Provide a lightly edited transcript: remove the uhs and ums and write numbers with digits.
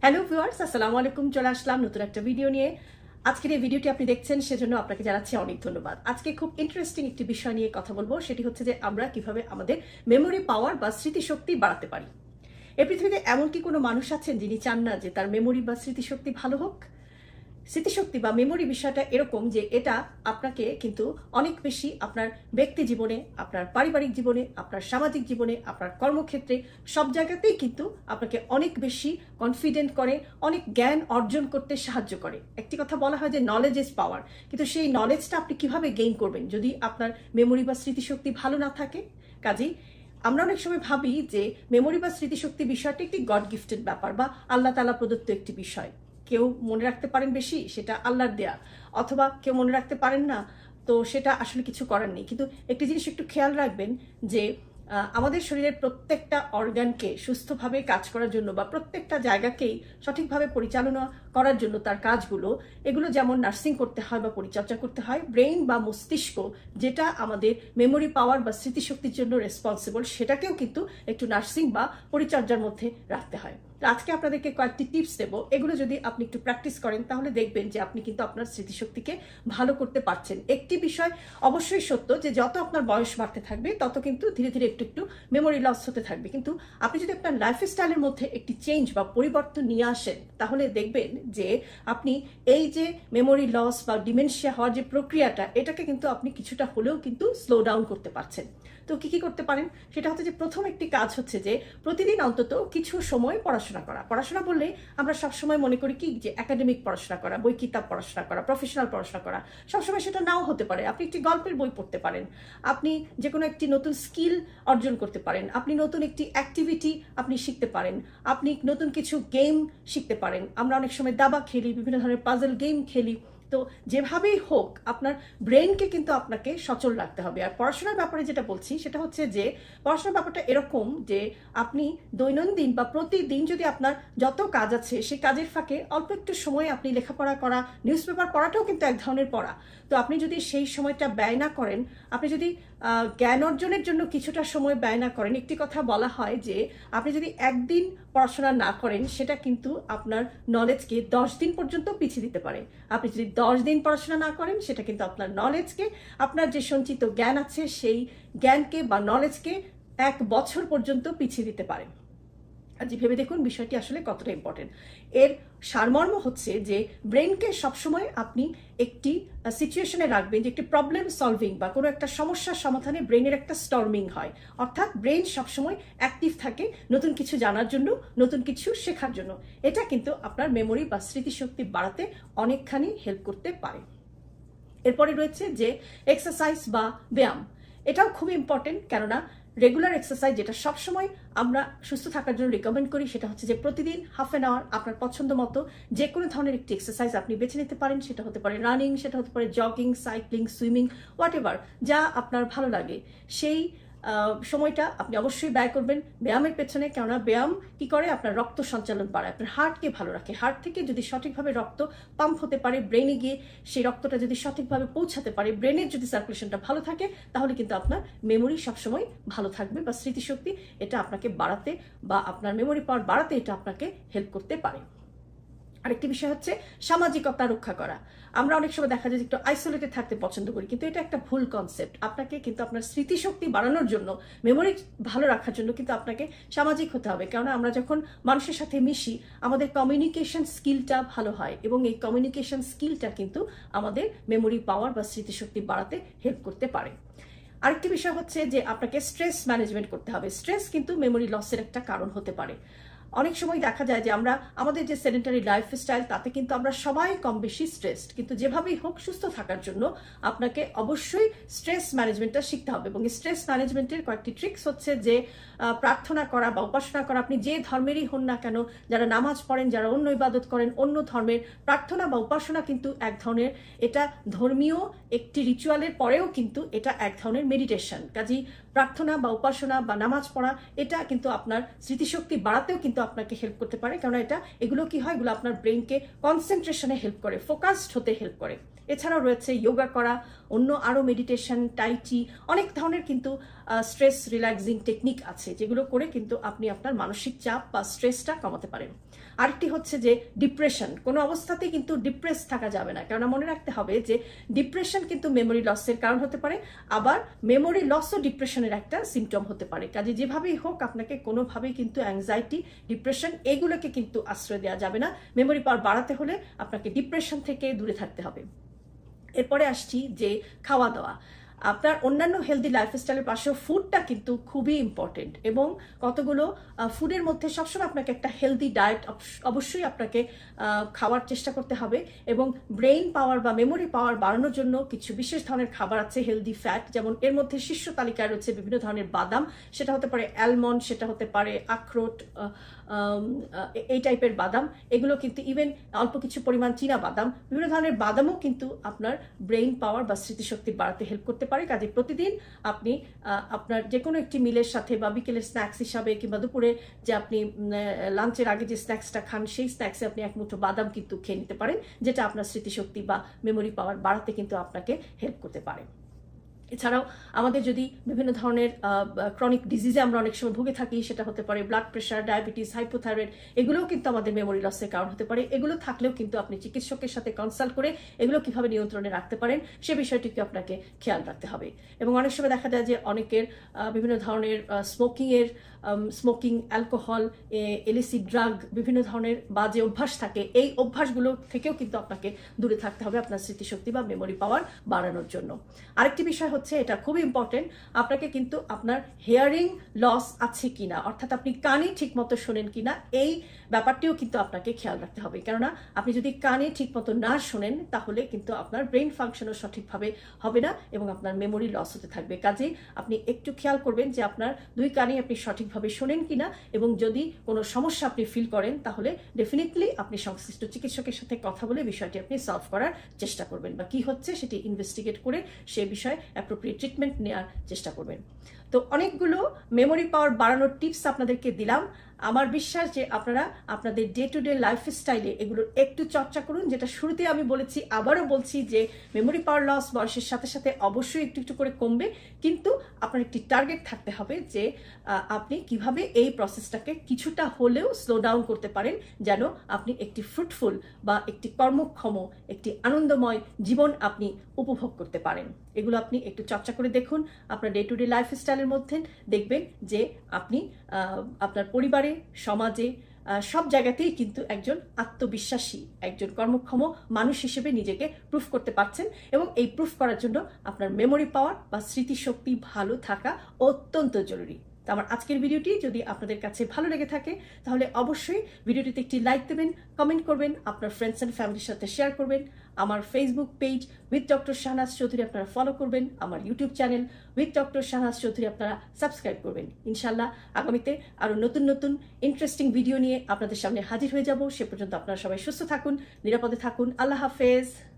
Hello viewers, আসসালামু আলাইকুম। চলে আসলাম নতুন একটা ভিডিও নিয়ে। আজকের এই ভিডিওটি আপনি দেখছেন, সেজন্য আপনাকে জানাচ্ছি অনেক ধন্যবাদ। আজকে খুব ইন্টারেস্টিং একটি বিষয় নিয়ে কথা বলবো, সেটি হচ্ছে যে আমরা কিভাবে আমাদের মেমোরি পাওয়ার বা স্মৃতিশক্তি বাড়াতে পারি। এই পৃথিবীতে এমন কি কোনো মানুষ আছেন যিনি চান না যে তার মেমোরি বা স্মৃতিশক্তি ভালো হোক? স্মৃতিশক্তি বা মেমোরি বিষয়টা এরকম যে এটা আপনাকে কিন্তু অনেক বেশি আপনার ব্যক্তি জীবনে, আপনার পারিবারিক জীবনে, আপনার সামাজিক জীবনে, আপনার কর্মক্ষেত্রে সব জায়গাতেই কিন্তু আপনাকে অনেক বেশি কনফিডেন্ট করে, অনেক জ্ঞান অর্জন করতে সাহায্য করে। একটি কথা বলা হয় যে নলেজ ইজ পাওয়ার, কিন্তু সেই নলেজটা আপনি কিভাবে গেইন করবেন যদি আপনার মেমোরি বা স্মৃতিশক্তি ভালো না থাকে? কাজেই আমরা অনেক সময় ভাবি যে মেমোরি বা স্মৃতিশক্তি বিষয়টা একটি গড গিফটেড ব্যাপার বা আল্লাহ তাআলা প্রদত্ত একটি বিষয়। কেউ মনে রাখতে পারেন বেশি, সেটা আল্লাহর দেয়া, অথবা কেউ মনে রাখতে পারেন না, তো সেটা আসলে কিছু করার নেই। কিন্তু একটি জিনিস একটু খেয়াল রাখবেন যে আমাদের শরীরের প্রত্যেকটা অর্গানকে সুস্থভাবে কাজ করার জন্য বা প্রত্যেকটা জায়গাকেই সঠিকভাবে পরিচালনা করার জন্য তার কাজগুলো, এগুলো যেমন নার্সিং করতে হয় বা পরিচর্যা করতে হয়, ব্রেইন বা মস্তিষ্ক যেটা আমাদের মেমোরি পাওয়ার বা স্মৃতিশক্তির জন্য রেসপন্সিবল, সেটাকেও কিন্তু একটু নার্সিং বা পরিচর্যার মধ্যে রাখতে হয়। আজকে আপনাদেরকে কয়েকটি টিপস দেবো, এগুলো যদি আপনি একটু প্র্যাকটিস করেন তাহলে দেখবেন যে আপনি কিন্তু আপনার স্মৃতিশক্তিকে ভালো করতে পারছেন। একটি বিষয় অবশ্যই সত্য যে যত আপনার বয়স বাড়তে থাকবে তত কিন্তু ধীরে ধীরে একটু একটু মেমোরি লস হতে থাকবে, কিন্তু আপনি যদি আপনার লাইফস্টাইলের মধ্যে একটি চেঞ্জ বা পরিবর্তন নিয়ে আসেন তাহলে দেখবেন যে আপনি এই যে মেমোরি লস বা ডিমেনশিয়া হওয়ার যে প্রক্রিয়াটা, এটাকে কিন্তু আপনি কিছুটা হলেও কিন্তু স্লো ডাউন করতে পারছেন। তো কি কি করতে পারেন সেটা হচ্ছে যে প্রথম একটি কাজ হচ্ছে যে প্রতিদিন অন্তত কিছু সময় পড়াশোনা করা। পড়াশোনা বললে আমরা সবসময় মনে করি কি যে একাডেমিক পড়াশোনা করা, বই কিতাব পড়াশোনা করা, প্রফেশনাল পড়াশোনা করা। সবসময় সেটা নাও হতে পারে। আপনি একটি গল্পের বই পড়তে পারেন, আপনি যে কোনো একটি নতুন স্কিল অর্জন করতে পারেন, আপনি নতুন একটি অ্যাক্টিভিটি আপনি শিখতে পারেন, আপনি নতুন কিছু গেম শিখতে পারেন। আমরা অনেক সময় দাবা খেলি, বিভিন্ন ধরনের পাজল গেম খেলি। তো যেভাবেই হোক আপনার ব্রেনকে কিন্তু আপনাকে সচল রাখতে হবে। আর পড়াশোনার ব্যাপারে যেটা বলছি সেটা হচ্ছে যে পড়াশোনার ব্যাপারটা এরকম যে আপনি দৈনন্দিন বা প্রতিদিন যদি আপনার যত কাজ আছে সেই কাজের ফাঁকে অল্প একটু সময় আপনি লেখাপড়া করা, নিউজ পেপার পড়াটাও কিন্তু এক ধরনের পড়া। তো আপনি যদি সেই সময়টা ব্যয় না করেন, আপনি যদি জ্ঞান অর্জনের জন্য কিছুটা সময় ব্যয় না করেন, একটি কথা বলা হয় যে আপনি যদি একদিন পড়াশোনা না করেন সেটা কিন্তু আপনার নলেজকে 10 দিন পর্যন্ত পিছিয়ে দিতে পারে। আপনি যদি 10 দিন পড়াশোনা না করেন সেটা কিন্তু আপনার নলেজকে, আপনার যে সঞ্চিত জ্ঞান আছে সেই জ্ঞানকে বা নলেজকে 1 বছর পর্যন্ত পিছিয়ে দিতে পারে। আজ ভেবে দেখুন বিষয়টি আসলে কতটা ইম্পর্টেন্ট। এর সারমর্ম হচ্ছে যে ব্রেনকে সবসময় আপনি একটি সিচুয়েশনে রাখবেন যে একটি প্রবলেম সলভিং বা কোনো একটা সমস্যার সমাধানে ব্রেনের একটা স্টর্মিং হয়, অর্থাৎ ব্রেন সবসময় অ্যাক্টিভ থাকে নতুন কিছু জানার জন্য, নতুন কিছু শেখার জন্য। এটা কিন্তু আপনার মেমোরি বা স্মৃতিশক্তি বাড়াতে অনেকখানি হেল্প করতে পারে। এরপরে রয়েছে যে এক্সারসাইজ বা ব্যায়াম। এটাও খুব ইম্পর্টেন্ট, কেননা রেগুলার এক্সারসাইজ যেটা সবসময় আমরা সুস্থ থাকার জন্য রিকমেন্ড করি সেটা হচ্ছে যে প্রতিদিন হাফ অ্যান আওয়ার আপনার পছন্দ মতো যে কোনো ধরনের একটি এক্সারসাইজ আপনি বেছে নিতে পারেন। সেটা হতে পারে রানিং, সেটা হতে পারে jogging, cycling, swimming, whatever যা আপনার ভালো লাগে সেই সময়টা আপনি অবশ্যই ব্যয় করবেন ব্যায়ামের পেছনে। কেননা ব্যায়াম কি করে, আপনার রক্ত সঞ্চালন বাড়ায়, আপনার হার্টকে ভালো রাখে। হার্ট থেকে যদি সঠিকভাবে রক্ত পাম্প হতে পারে ব্রেনে গিয়ে, সেই রক্তটা যদি সঠিকভাবে পৌঁছাতে পারে, ব্রেনের যদি সার্কুলেশনটা ভালো থাকে, তাহলে কিন্তু আপনার মেমোরি সবসময় ভালো থাকবে বা স্মৃতিশক্তি এটা আপনাকে বাড়াতে বা আপনার মেমোরি পাওয়ার বাড়াতে এটা আপনাকে হেল্প করতে পারে। আরেকটি বিষয় হচ্ছে সামাজিকতা রক্ষা করা। আমরা অনেক সময় দেখা যায় যে একটু আইসোলেটেড থাকতে পছন্দ করি, কিন্তু এটা একটা ভুল কনসেপ্ট। আপনাকে কিন্তু আপনার স্মৃতিশক্তি বাড়ানোর জন্য, মেমোরি ভালো রাখার জন্য কিন্তু আপনাকে সামাজিক হতে হবে। কেননা আমরা যখন মানুষের সাথে মিশি আমাদের কমিউনিকেশন স্কিলটা ভালো হয়, এবং এই কমিউনিকেশন স্কিলটা কিন্তু আমাদের মেমোরি পাওয়ার বা স্মৃতিশক্তি বাড়াতে হেল্প করতে পারে। আরেকটি বিষয় হচ্ছে যে আপনাকে স্ট্রেস ম্যানেজমেন্ট করতে হবে। স্ট্রেস কিন্তু মেমোরি লসের একটা কারণ হতে পারে। অনেক সময় দেখা যায় যে আমরা আমাদের যে সেডেন্টারি লাইফস্টাইল তাতে কিন্তু আমরা সবাই কম বেশি স্ট্রেসড, কিন্তু যেভাবেই হোক সুস্থ থাকার জন্য আপনাকে অবশ্যই স্ট্রেস ম্যানেজমেন্টটা শিখতে হবে। এবং স্ট্রেস ম্যানেজমেন্টের কয়েকটি ট্রিক্স হচ্ছে যে প্রার্থনা করা বা উপাসনা করা। আপনি যে ধর্মেরই হন না কেন, যারা নামাজ পড়েন, যারা অন্য ইবাদত করেন, অন্য ধর্মের প্রার্থনা বা উপাসনা কিন্তু এক ধরনের, এটা ধর্মীয় একটি রিচুয়ালের পরেও কিন্তু এটা এক ধরনের মেডিটেশন। কাজেই প্রার্থনা বা উপাসনা বা নামাজ পড়া এটা কিন্তু আপনার স্মৃতিশক্তি বাড়াতেও কিন্তু আপনাকে হেল্প করতে পারে। কারণ এগুলো কি হয়, এগুলো আপনার ব্রেনকে কনসেন্ট্রেশনে হেল্প করে, ফোকাসড হতে হেল্প করে। এছাড়াও রয়েছে যোগা করা, অন্য আরও মেডিটেশন, টাইচি, অনেক ধরনের কিন্তু স্ট্রেস রিল্যাক্সিং টেকনিক আছে যেগুলো করে কিন্তু আপনি আপনার মানসিক চাপ বা স্ট্রেসটা কমাতে পারেন। আরেকটি হচ্ছে যে ডিপ্রেশন, কোনো অবস্থাতেই কিন্তু ডিপ্রেস থাকা যাবে না, কেননা মনে রাখতে হবে যে ডিপ্রেশন কিন্তু মেমোরি লসের কারণ হতে পারে, আবার মেমোরি লসও ডিপ্রেশনের একটা সিমটম হতে পারে। কাজে যেভাবেই হোক আপনাকে কোনোভাবেই কিন্তু অ্যাংজাইটি, ডিপ্রেশন এগুলোকে কিন্তু আশ্রয় দেওয়া যাবে না। মেমোরি পাওয়ার বাড়াতে হলে আপনাকে ডিপ্রেশন থেকে দূরে থাকতে হবে। এরপরে আসছি যে খাওয়া দাওয়া। আপনার অন্যান্য হেলদি লাইফস্টাইলের পাশেও ফুডটা কিন্তু খুবই ইম্পর্টেন্ট, এবং কতগুলো ফুডের মধ্যে সবসময় আপনাকে একটা হেলদি ডায়েট অবশ্যই আপনাকে খাওয়ার চেষ্টা করতে হবে। এবং ব্রেইন পাওয়ার বা মেমোরি পাওয়ার বাড়ানোর জন্য কিছু বিশেষ ধরনের খাবার আছে হেলদি ফ্যাট, যেমন এর মধ্যে শীর্ষ তালিকায় রয়েছে বিভিন্ন ধরনের বাদাম, সেটা হতে পারে অ্যালমন্ড, সেটা হতে পারে আখরোট, এই টাইপের বাদাম, এগুলো কিন্তু ইভেন অল্প কিছু পরিমাণ চীনা বাদাম, বিভিন্ন ধরনের বাদামও কিন্তু আপনার ব্রেইন পাওয়ার বা স্মৃতিশক্তি বাড়াতে হেল্প করতে পারে। কাজে প্রতিদিন আপনি আপনার যে কোনো একটি মিলের সাথে বা বিকেলের স্ন্যাক্স হিসাবে কিংবা দুপুরে যে আপনি লাঞ্চের আগে যে স্ন্যাক্সটা খান সেই স্ন্যাক্সে আপনি এক মুঠো বাদাম কিন্তু খেয়ে নিতে পারেন, যেটা আপনার স্মৃতিশক্তি বা মেমোরি পাওয়ার বাড়াতে কিন্তু আপনাকে হেল্প করতে পারে। এছাড়াও আমাদের যদি বিভিন্ন ধরনের ক্রনিক ডিজিজে আমরা অনেক সময় ভুগে থাকি, সেটা হতে পারে ব্লাড প্রেশার, ডায়াবেটিস, হাইপোথাইরয়েড, এগুলোও কিন্তু আমাদের মেমোরি লসের কারণ হতে পারে। এগুলো থাকলেও কিন্তু আপনি চিকিৎসকের সাথে কনসাল্ট করে এগুলো কিভাবে নিয়ন্ত্রণে রাখতে পারেন সে বিষয়টিকে আপনাকে খেয়াল রাখতে হবে। এবং অনেক সময় দেখা যায় যে অনেকের বিভিন্ন ধরনের স্মোকিং, অ্যালকোহল, এলিসিড ড্রাগ, বিভিন্ন ধরনের বাজে অভ্যাস থাকে, এই অভ্যাসগুলো থেকেও কিন্তু আপনাকে দূরে থাকতে হবে আপনার স্মৃতিশক্তি বা মেমোরি পাওয়ার বাড়ানোর জন্য। আরেকটি বিষয় হচ্ছে, এটা খুব ইম্পর্টেন্ট, আপনাকে কিন্তু আপনার হিয়ারিং লস আছে কিনা, অর্থাৎ আপনি কানে ঠিক মতো শোনেন কিনা, এই ব্যাপারটিও কিন্তু আপনাকে খেয়াল রাখতে হবে। কেননা আপনি যদি কানে ঠিক মতো না শোনেন তাহলে কিন্তু আপনার ব্রেন ফাংশনও সঠিকভাবে হবে না এবং আপনার মেমোরি লস হতে থাকবে। কাজেই আপনি একটু খেয়াল করবেন যে আপনার দুই কানে আপনি সঠিকভাবে শোনেন কিনা, এবং যদি কোনো সমস্যা আপনি ফিল করেন তাহলে ডেফিনেটলি আপনি সংশ্লিষ্ট চিকিৎসকের সাথে কথা বলে বিষয়টি আপনি সলভ করার চেষ্টা করবেন, বা কি হচ্ছে সেটি ইনভেস্টিগেট করে সে বিষয়ে অ্যাপ্রোপ্রিয়েট ট্রিটমেন্ট নেওয়ার চেষ্টা করবেন। তো অনেকগুলো মেমোরি পাওয়ার বাড়ানোর টিপস আপনাদেরকে দিলাম। আমার বিশ্বাস যে আপনারা আপনাদের ডে টু ডে লাইফস্টাইলে এগুলোর একটু চর্চা করুন। যেটা শুরুতে আমি বলেছি, আবারও বলছি যে মেমোরি পাওয়ার লস বয়সের সাথে সাথে অবশ্যই একটু একটু করে কমবে, কিন্তু আপনার একটি টার্গেট থাকতে হবে যে আপনি কিভাবে এই প্রসেসটাকে কিছুটা হলেও স্লো ডাউন করতে পারেন, যেন আপনি একটি ফ্রুটফুল বা একটি কর্মক্ষম, একটি আনন্দময় জীবন আপনি উপভোগ করতে পারেন। এগুলো আপনি একটু চর্চা করে দেখুন আপনার ডে টু ডে লাইফস্টাইলের মধ্যে, দেখবেন যে আপনি আপনার পরিবারে, সমাজে, সব জায়গাতেই কিন্তু একজন আত্মবিশ্বাসী, একজন কর্মক্ষম মানুষ হিসেবে নিজেকে প্রুফ করতে পারছেন, এবং এই প্রুফ করার জন্য আপনার মেমোরি পাওয়ার বা স্মৃতিশক্তি ভালো থাকা অত্যন্ত জরুরি। তো আমার আজকের ভিডিওটি যদি আপনাদের কাছে ভালো লেগে থাকে তাহলে অবশ্যই ভিডিওটিতে একটি লাইক দেবেন, কমেন্ট করবেন, আপনার ফ্রেন্ডস অ্যান্ড ফ্যামিলির সাথে শেয়ার করবেন। আমার Facebook page with doctor Shahnaz Chowdhury আপনারা ফলো করবেন, আমার YouTube channel with doctor Shahnaz Chowdhury আপনারা সাবস্ক্রাইব করবেন। ইনশাল্লাহ আগামীতে আরও নতুন নতুন ইন্টারেস্টিং ভিডিও নিয়ে আপনাদের সামনে হাজির হয়ে যাব। সে পর্যন্ত আপনারা সবাই সুস্থ থাকুন, নিরাপদে থাকুন। আল্লাহ হাফেজ।